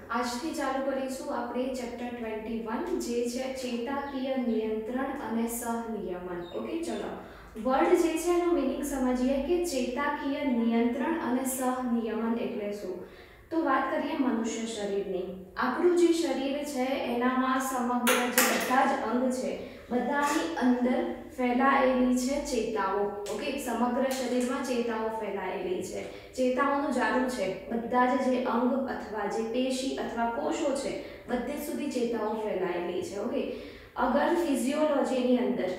આજથી ચાલુ કરીશું આપણે ચેપ્ટર 21 જે છે ચેતાકીય નિયંત્રણ અને સહનિયમન. ઓકે, ચલો વર્ડ જે છે એનો મીનિંગ સમજીએ કે ચેતાકીય નિયંત્રણ અને સહનિયમન એટલે શું. તો વાત કરીએ મનુષ્ય શરીરની. આપણું જે શરીર છે એનામાં સમગ્ર જે બધા જ અંગ છે બધાની અંદર ફેલાયેલી છે ચેતાઓ. ઓકે, સમગ્ર શરીરમાં ચેતાઓ ફેલાયેલી છે. ચેતાઓનું જાળું છે બધા જ જે અંગ અથવા જે પેશી અથવા કોષો છે બધે સુધી ચેતાઓ ફેલાયેલી છે. ઓકે, અગર ફિઝિયોલોજીની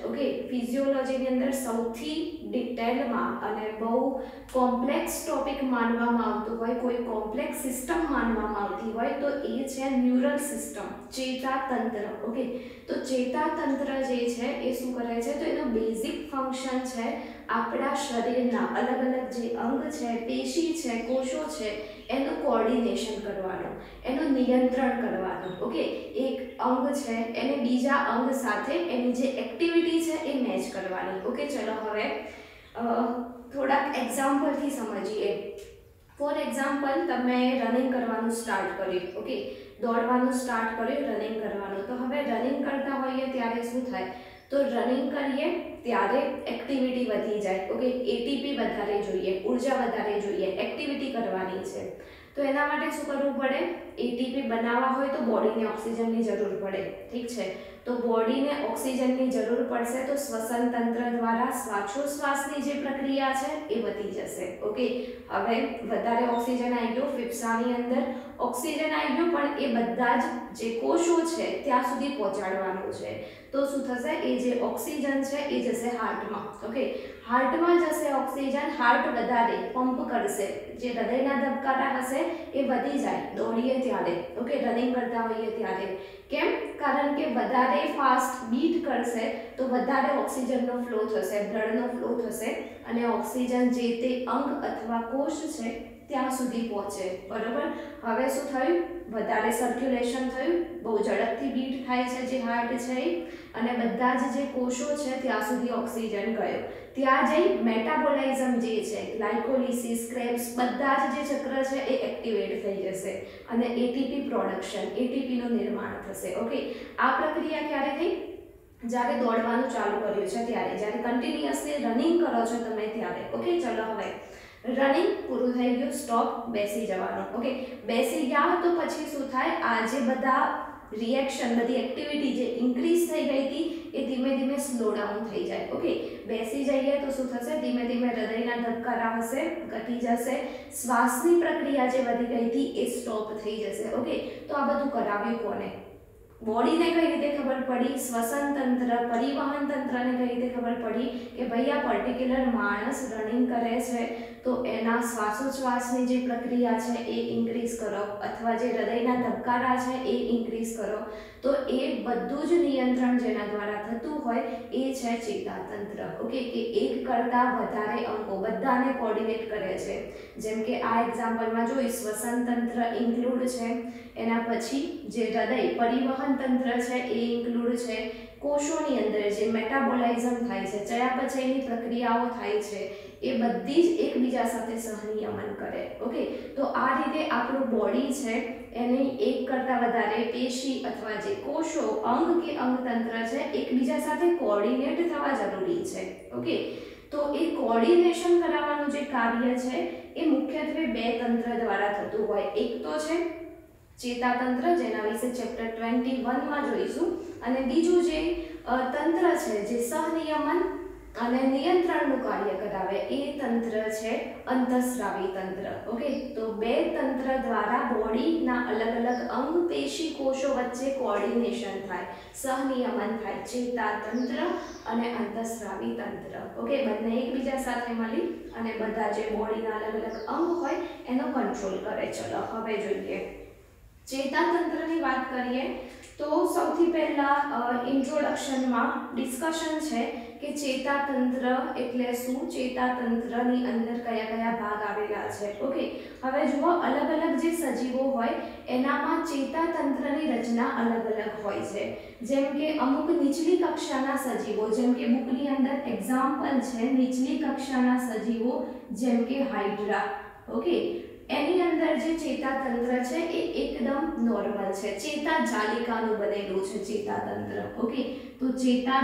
અંદર સૌથી ડિટેલમાં અને બહુ કોમ્પ્લેક્સ ટોપિક માનવામાં આવતું હોય, કોઈ કોમ્પ્લેક્સ સિસ્ટમ માનવામાં આવતી હોય તો એ છે ન્યુરલ સિસ્ટમ, ચેતાતંત્ર. ઓકે, તો ચેતાતંત્ર જે છે એ શું કરે છે તો એનો બેઝિક ફંક્શન છે આપણા શરીરના અલગ અલગ જે અંગ છે, પેશી છે, કોષો છે એનું કોઓર્ડિનેશન કરવાનું, એનું નિયંત્રણ કરવાનું. ઓકે, એક અંગ છે એને બીજા અંગ સાથે એની જે એક્ટિવિટી છે એ મેચ કરવાની. ઓકે, ચલો હવે થોડાક એક્ઝામ્પલથી સમજીએ. ફોર એક્ઝામ્પલ, તમે રનિંગ કરવાનું સ્ટાર્ટ કર્યું. ઓકે, દોડવાનું સ્ટાર્ટ કર્યું, રનિંગ કરવાનું. તો હવે રનિંગ કરતા હોઈએ ત્યારે શું થાય તો રનિંગ કરીએ ત્યારે એક્ટિવિટી વધી જાય. ઓકે, એટીપી વધારે જોઈએ, ઉર્જા વધારે જોઈએ, એક્ટિવિટી કરવાની છે. તો એના માટે શું કરવું પડે? એટીપી બનાવવા હોય તો બોડીને ઓક્સિજનની જરૂર પડે. ઠીક છે, તો બોડીને ઓક્સિજનની જરૂર પડશે તો શ્વસન તંત્ર દ્વારા શ્વાસોશ્વાસની જે પ્રક્રિયા છે એ વધી જશે. ઓકે, હવે વધારે ઓક્સિજન આવી ગયો ફેફસાની અંદર, ઓક્સિજન આવી ગયો પણ એ બધા જ જે કોષો છે ત્યાં સુધી પહોંચાડવાનું છે. તો શું થશે? એ જે ઓક્સિજન છે એ જશે હાર્ટમાં. ઓકે, હાર્ટમાં જશે ઓક્સિજન, હાર્ટ વધારે પંપ કરશે, જે હૃદયના ધબકારા હશે એ વધી જાય દોડીએ ત્યારે. ઓકે, રનિંગ કરતા હોઈએ ત્યારે. કેમ? કારણ કે વધારે ફાસ્ટ બીટ કરશે તો વધારે ઓક્સિજનનો ફ્લો થશે, બ્લડનો ફ્લો થશે અને ઓક્સિજન જે તે અંગ અથવા કોષ છે ત્યાં સુધી પહોંચે. બરોબર, હવે શું થયું? વધારે સર્ક્યુલેશન થયું, બહુ ઝડપથી બીટ થાય છે જે હાર્ટ છે અને બધા જ જે કોષો છે ત્યાં સુધી ઓક્સિજન ગયો. ત્યાં જઈ મેટાબોલાઇઝમ જે છે, ગ્લાયકોલિસિસ, ક્રેબ્સ, બધા જ જે ચક્ર છે એ એક્ટિવેટ થઈ જશે અને એટીપી પ્રોડક્શન, એટીપીનું નિર્માણ થશે. ઓકે, આ પ્રક્રિયા ક્યારે થઈ? જ્યારે દોડવાનું ચાલુ કર્યું છે ત્યારે, જ્યારે કન્ટિન્યુઅસલી રનિંગ કરો છો તમે ત્યારે. ઓકે, ચલો હવે રનિંગ પૂરું થઈ ગયું, સ્ટોપ, બેસી જવાનું. ઓકે, બેસી ગયા તો પછી શું થાય? આ જે બધા રિએક્શન, બધી એક્ટિવિટી જે ઇન્ક્રીઝ થઈ ગઈ હતી એ ધીમે ધીમે સ્લો ડાઉન થઈ જાય. ઓકે, બેસી જઈએ તો શું થશે? ધીમે ધીમે હૃદયના ધબકારા હશે ઘટી જશે, શ્વાસની પ્રક્રિયા જે વધી ગઈ હતી એ સ્ટોપ થઈ જશે. ઓકે, તો આ બધું કરાવ્યું કોને? બોડીને કઈ રીતે ખબર પડી? શ્વસન તંત્ર, પરિવહન તંત્રને કઈ રીતે ખબર પડી કે ભાઈ આ પર્ટિક્યુલર માણસ રનિંગ કરે છે તો એના શ્વાસોચ્છ્વાસની જે પ્રક્રિયા છે એ ઇન્ક્રીઝ કરો અથવા જે હૃદયના ધબકારા છે એ ઇન્ક્રીઝ કરો. તો એ બધું જ નિયંત્રણ જેના દ્વારા થતું હોય એ છે ચેતાતંત્ર. ઓકે, કે એક કરતાં વધારે અંગો બધાને કોઓર્ડિનેટ કરે છે. જેમ કે આ એક્ઝામ્પલમાં જોઈ, શ્વસન તંત્ર ઇન્ક્લુડ છે, એના પછી જે હૃદય પરિવહન તંત્ર છે એ ઇન્ક્લુડ છે, કોષોની અંદર જે મેટાબોલાઇઝમ થાય છે, ચયાપચયની પ્રક્રિયાઓ થાય છે એ બધી જ એકબીજા સાથે સહનિયમન કરે. ઓકે, તો આ રીતે આપણું બોડી છે એની એક કરતાં વધારે પેશી અથવા જે કોષો, અંગ કે અંગતંત્ર છે એકબીજા સાથે કોઓર્ડિનેટ થવા જરૂરી છે. ઓકે, તો એ કોઓર્ડિનેશન કરાવવાનું જે કાર્ય છે એ મુખ્યત્વે બે તંત્ર દ્વારા થતું હોય. એક તો છે ચેતાતંત્ર, જેના વિશે ચેપ્ટર 21માં જોઈશું, અને બીજું જે તંત્ર છે જે સહનિયમન અને નિયંત્રણનું કાર્ય કરાવે એ તંત્ર છે અંતઃસ્રાવી તંત્ર. ઓકે, તો બે તંત્ર દ્વારા બોડીના અલગ અલગ અંગ, પેશી, કોષો વચ્ચે કોઓર્ડિનેશન થાય, સહનિયમન થાય, ચેતાતંત્ર અને અંતઃસ્રાવી તંત્ર. ઓકે, બંને એકબીજા સાથે મળી અને બધા જે બોડીના અલગ અલગ અંગ હોય એનો કંટ્રોલ કરે. ચલો હવે જોઈએ ચેતાતંત્રની વાત કરીએ તો સૌથી પહેલા ઇન્ટ્રોડક્શનમાં ડિસ્કશન છે કે ચેતાતંત્ર એટલે શું, ચેતાતંત્રની અંદર કયા કયા ભાગ આવેલા છે. ઓકે, હવે જુઓ, અલગ અલગ જે સજીવો હોય એનામાં ચેતાતંત્રની રચના અલગ અલગ હોય છે. જેમ કે અમુક નીચલી કક્ષાના સજીવો, જેમ કે બુકની અંદર એક્ઝામ્પલ છે નીચલી કક્ષાના સજીવો, જેમ કે હાઇડ્રા. ઓકે, એની અંદર જે ચેતાતંત્ર છે એ એકદમ નોર્મલ છે, ચેતા જાલિકાનું બનેલું છે ચેતાતંત્ર. ઓકે, તો ચેતા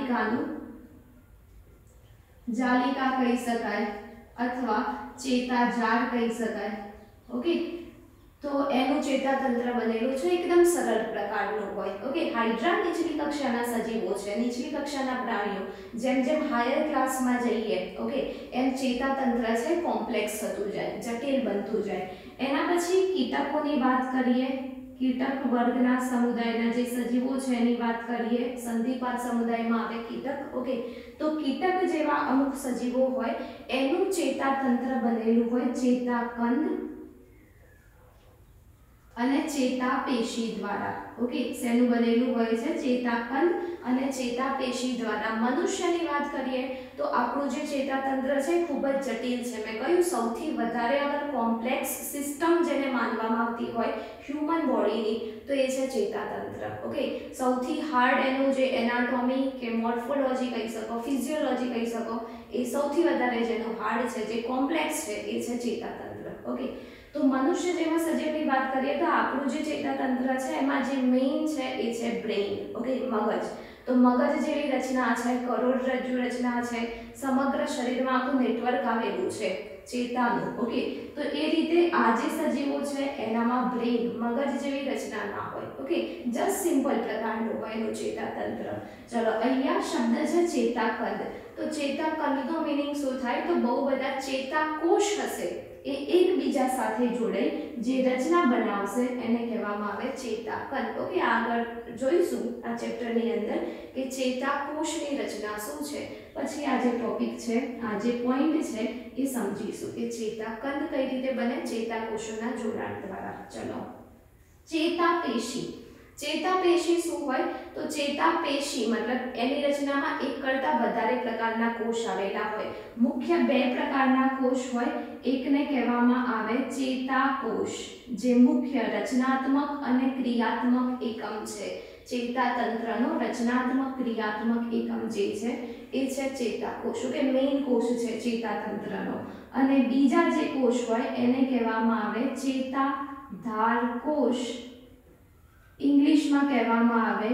જાલિકા કહી શકાય અથવા ચેતા જાળ કહી શકાય. ઓકે, તો એનું ચેતાતંત્ર બનેલું છે એકદમ સરળ પ્રકારનું હોય. ઓકે, હાઇડ્રા નીચલી કક્ષાના સજીવો છે, નીચલી કક્ષાના પ્રાણીઓ. જેમ જેમ હાયર ક્લાસમાં જઈએ, ઓકે, એમ ચેતાતંત્ર છે કોમ્પ્લેક્સ થતું જાય, જટિલ બનતું જાય. એના પછી કીટકોની વાત કરીએ. કીટક વર્ગના સમુદાયના જે સજીવો છે એની વાત કરીએ. સંધિપાત સમુદાયમાં આવે કીટક. ઓકે, તો કીટક જેવા અમુક સજીવો હોય એનું ચેતાતંત્ર બનેલું હોય ચેતાકંદ અને ચેતાપેશી દ્વારા. ઓકે, શેનું બનેલું હોય છે? ચેતાકંદ અને ચેતાપેશી દ્વારા. મનુષ્યની વાત કરીએ તો આપણું જે ચેતાતંત્ર છે ખૂબ જ જટિલ છે. મેં કહ્યું સૌથી વધારે અગર કોમ્પ્લેક્સ સિસ્ટમ જેને માનવામાં આવતી હોય હ્યુમન બોડીની તો એ છે ચેતાતંત્ર. ઓકે, સૌથી હાર્ડ એનું જે એનાટોમી કે મોર્ફોલોજી કહી શકો, ફિઝિયોલોજી કહી શકો, એ સૌથી વધારે જેનું હાર્ડ છે, જે કોમ્પ્લેક્સ છે એ છે ચેતાતંત્ર. ઓકે, તો મનુષ્ય જેવા સજીવની વાત કરીએ તો આપણું જે ચેતાતંત્ર છે એમાં જે મેઇન છે એ છે બ્રેઇન. ઓકે, મગજ. તો મગજ જેવી રચના છે, કરોડરજ્જુ રચના છે, સમગ્ર શરીરમાં આખું નેટવર્ક આવેલું છે ચેતાનું. ઓકે, તો એ રીતે આ જે સજીવો છે એનામાં બ્રેઇન, મગજ જેવી રચના ના હોય. ઓકે, જસ્ટ સિમ્પલ પ્રકારનું હોય એનું ચેતાતંત્ર. ચલો, અહીંયા શબ્દ છે ચેતાકંદ. તો ચેતાકંદનો મીનિંગ શું થાય? તો બહુ બધા ચેતાકોષ હશે એ એકબીજા સાથે જોડાઈ જે રચના બનાવશે એને કહેવામાં આવે ચેતાકંદ. ઓકે, આગળ જોઈશું આ ચેપ્ટરની અંદર કે ચેતાકોષની રચના શું છે. પછી આ જે ટોપિક છે, આ જે પોઈન્ટ છે એ સમજીશું કે ચેતાકંદ કઈ રીતે બને ચેતાકોષોના જોડાણ દ્વારા. ચલો, ચેતાપેશી. ચેતાપેશી શું હોય? તો ચેતાપેશી મતલબ એની રચનામાં એક કરતાં વધારે પ્રકારના કોષ આવેલા હોય. મુખ્ય બે પ્રકારના કોષ હોય. એકને કહેવામાં આવે ચેતાકોષ, જે મુખ્ય રચનાત્મક અને ક્રિયાત્મક એકમ છે. ચેતાતંત્રનો રચનાત્મક ક્રિયાત્મક એકમ જે છે એ છે ચેતાકોષ. કે મેઇન કોષ છે ચેતાતંત્રનો. અને બીજા જે કોષ હોય એને કહેવામાં આવે ચેતાધાર કોષ. ઇંગ્લિશમાં કહેવામાં આવે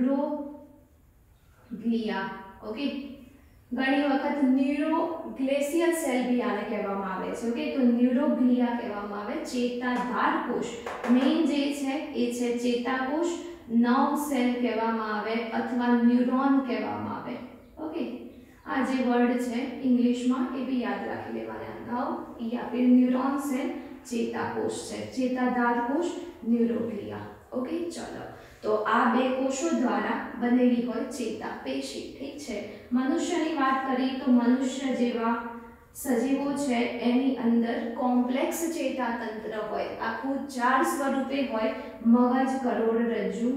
ન્યુરોગ્લિયા. ઓકે, ઘણી વખત ન્યુરોગ્લેસિયલ સેલ બી આને કહેવામાં આવે છે. ઓકે, તો ન્યુરોગ્લિયા કહેવામાં આવે ચેતાધાર કોષ. મેઇન જે છે એ છે ચેતાકોષ. નર્વ સેલ કહેવામાં આવે અથવા ન્યુરોન કહેવામાં આવે. ઓકે, આ જે વર્ડ છે ઇંગ્લિશમાં એ બી યાદ રાખી લેવાના. નર્વ યા ફિર ન્યુરોન સેલ ચેતાકોષ છે. ચેતાધાર કોષ, ન્યુરોગ્લિયા. ઓકે, ચલો, તો આ બે કોષો દ્વારા બનેલી હોય ચેતાપેશી. ઠીક છે. મનુષ્યની વાત કરીએ તો મનુષ્ય જેવા સજીવો છે એની અંદર કોમ્પ્લેક્સ ચેતાતંત્ર હોય, આખું ચાર સ્વરૂપે હોય. મગજ, કરોડરજ્જુ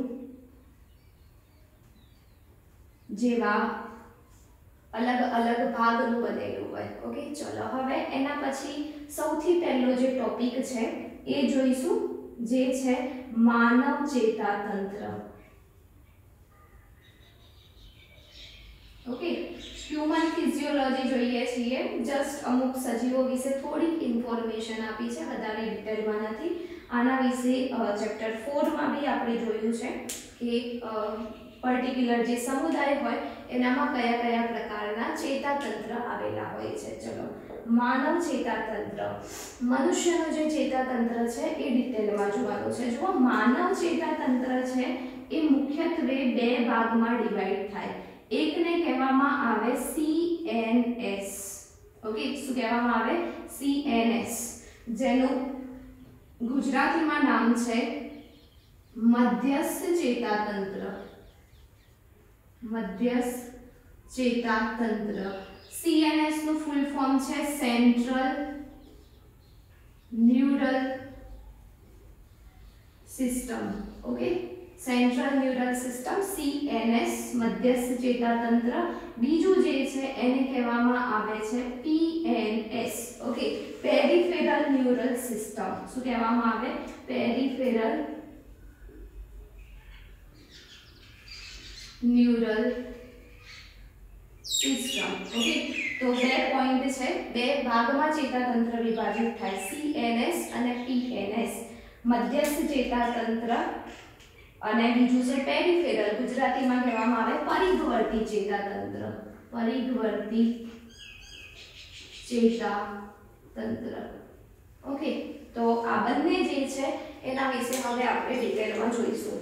જેવા અલગ અલગ ભાગનું બનેલું હોય. ઓકે, ચલો, હવે એના પછી સૌથી પહેલો જે ટોપિક છે એ જોઈશું જે છે માનવ ચેતાતંત્ર. ઓકે, હ્યુમન ફિઝિયોલોજી જોઈએ છીએ. જસ્ટ અમુક સજીવો વિશે થોડીક ઇન્ફોર્મેશન આપી છે, વધારે ડિટેલમાં નથી. આના વિશે ચેપ્ટર 4 માં બી આપણે જોયું છે કે પર્ટિક્યુલર જે સમુદાય હોય એનામાં કયા કયા પ્રકારના ચેતાતંત્ર આવેલા હોય છે. ચલો, માનવ ચેતાતંત્ર. મનુષ્યનું જે ચેતાતંત્ર છે એ ડિટેલમાં જોવાનું છે. જો માનવ ચેતાતંત્ર છે એ મુખ્યત્વે બે ભાગમાં ડિવાઈડ થાય. એકને કહેવામાં આવે CNS. ઓકે, શું કહેવામાં આવે? CNS, જેનું ગુજરાતીમાં નામ છે મધ્યસ્થ ચેતાતંત્ર. મધ્યસ્થ ચેતાતંત્ર. CNS નું ફૂલ ફોર્મ છે central neural system. Okay, central neural system CNS, મધ્યસ્થ ચેતાતંત્ર. બીજું જે છે એને કહેવામાં આવે છે PNS. Okay, peripheral neural system. શું કહેવામાં આવે? Peripheral neural system. ઓકે, તો બે પોઈન્ટ છે, બે ભાગમાં ચેતાતંત્ર વિભાજિત થાય, CNS અને PNS, મધ્યસ્થ ચેતાતંત્ર અને બીજું છે પેરિફેરલ, ગુજરાતીમાં કહેવામાં આવે પરિઘવર્તી ચેતાતંત્ર, પરિઘવર્તી ચેતાતંત્ર. ઓકે, તો આ બંને જે છે એના વિશે હવે આપણે ડિટેલમાં જોઈશું.